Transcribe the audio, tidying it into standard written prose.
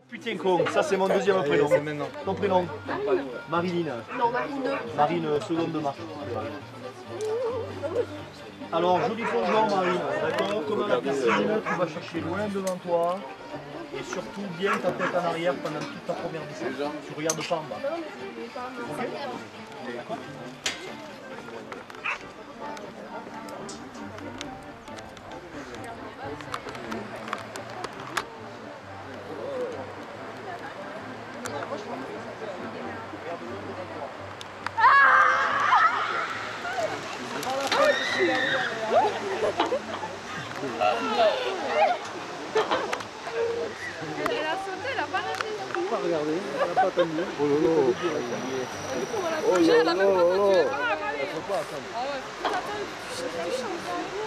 Putain con, ça c'est mon deuxième prénom. Ton prénom? Marilyn. Non, Marine. Marine, seconde de marque. Alors, joli plongeon Marine, d'accord? Comme à la piscine, tu vas chercher loin devant toi. Et surtout bien ta tête en arrière pendant toute ta première descente. Tu regardes pas en bas. Ok? Elle a sauté, elle a pas raté. Pas regardé, elle n'a pas attendu. Oh là là. Elle a même pas attendu, elle va la parler. Ah ouais, putain, attends, je sais pas,